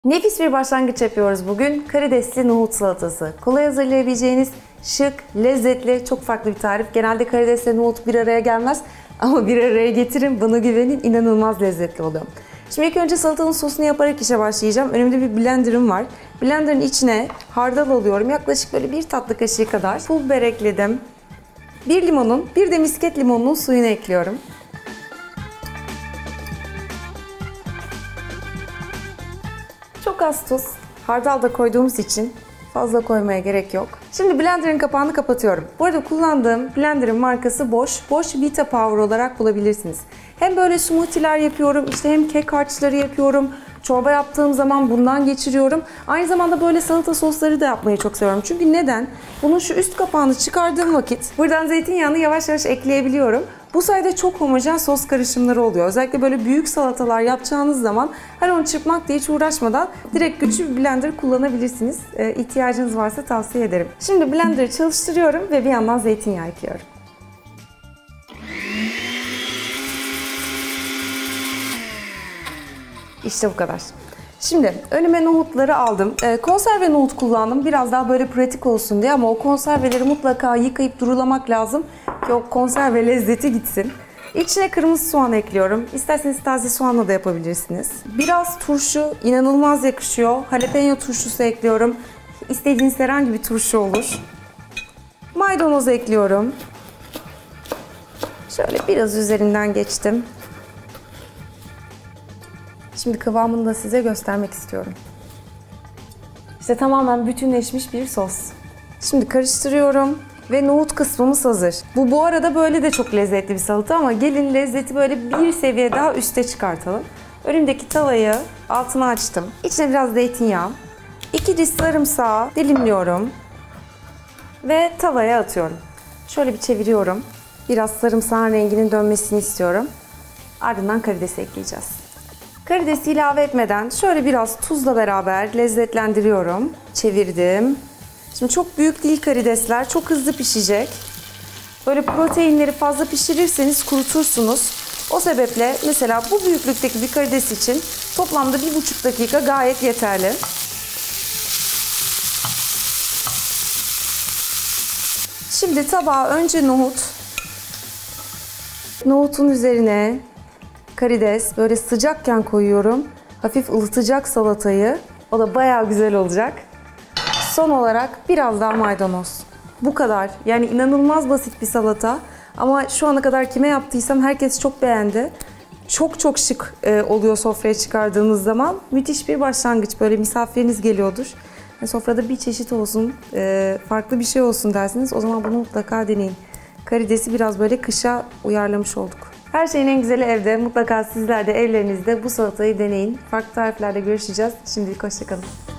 Nefis bir başlangıç yapıyoruz bugün. Karidesli nohut salatası. Kolay hazırlayabileceğiniz, şık, lezzetli, çok farklı bir tarif. Genelde karidesle nohut bir araya gelmez ama bir araya getirin, bana güvenin, inanılmaz lezzetli oluyor. Şimdi ilk önce salatanın sosunu yaparak işe başlayacağım. Önümde bir blenderım var. Blenderın içine hardal alıyorum. Yaklaşık böyle 1 tatlı kaşığı kadar pul biber ekledim. Bir limonun, bir de misket limonunun suyunu ekliyorum. Çok az tuz. Hardal da koyduğumuz için fazla koymaya gerek yok. Şimdi blenderın kapağını kapatıyorum. Bu arada kullandığım blenderın markası Bosch. Bosch Vita Power olarak bulabilirsiniz. Hem böyle smoothie'ler yapıyorum, işte hem kek harçları yapıyorum. Çorba yaptığım zaman bundan geçiriyorum. Aynı zamanda böyle salata sosları da yapmayı çok seviyorum. Çünkü neden? Bunun şu üst kapağını çıkardığım vakit buradan zeytinyağını yavaş yavaş ekleyebiliyorum. Bu sayede çok homojen sos karışımları oluyor. Özellikle böyle büyük salatalar yapacağınız zaman onu çırpmakla hiç uğraşmadan direkt güçlü bir blender kullanabilirsiniz. İhtiyacınız varsa tavsiye ederim. Şimdi blender'ı çalıştırıyorum ve bir yandan zeytinyağı ekliyorum. İşte bu kadar. Şimdi önüme nohutları aldım. Konserve nohut kullandım. Biraz daha böyle pratik olsun diye ama o konserveleri mutlaka yıkayıp durulamak lazım ki o konserve lezzeti gitsin. İçine kırmızı soğan ekliyorum. İsterseniz taze soğanla da yapabilirsiniz. Biraz turşu inanılmaz yakışıyor. Jalapeno turşusu ekliyorum. İstediğiniz herhangi bir turşu olur. Maydanoz ekliyorum. Şöyle biraz üzerinden geçtim. Şimdi kıvamını da size göstermek istiyorum. İşte tamamen bütünleşmiş bir sos. Şimdi karıştırıyorum ve nohut kısmımız hazır. Bu arada böyle de çok lezzetli bir salata ama gelin lezzeti böyle bir seviye daha üste çıkartalım. Önümdeki tavayı altına açtım. İçine biraz zeytinyağı, 2 diş sarımsağı dilimliyorum ve tavaya atıyorum. Şöyle bir çeviriyorum. Biraz sarımsağın renginin dönmesini istiyorum. Ardından karidesi ekleyeceğiz. Karidesi ilave etmeden şöyle biraz tuzla beraber lezzetlendiriyorum. Çevirdim. Şimdi çok büyük değil karidesler. Çok hızlı pişecek. Böyle proteinleri fazla pişirirseniz kurutursunuz. O sebeple mesela bu büyüklükteki bir karides için toplamda 1,5 dakika gayet yeterli. Şimdi tabağa önce nohutun üzerine karides böyle sıcakken koyuyorum. Hafif ılıtacak salatayı. O da bayağı güzel olacak. Son olarak biraz daha maydanoz. Bu kadar. Yani inanılmaz basit bir salata. Ama şu ana kadar kime yaptıysam herkes çok beğendi. Çok şık oluyor sofraya çıkardığınız zaman. Müthiş bir başlangıç. Böyle misafiriniz geliyordur. Sofrada bir çeşit olsun, farklı bir şey olsun dersiniz. O zaman bunu mutlaka deneyin. Karidesi biraz böyle kışa uyarlamış olduk. Her şeyin en güzeli evde. Mutlaka sizler de evlerinizde bu salatayı deneyin. Farklı tariflerde görüşeceğiz. Şimdilik hoşça kalın.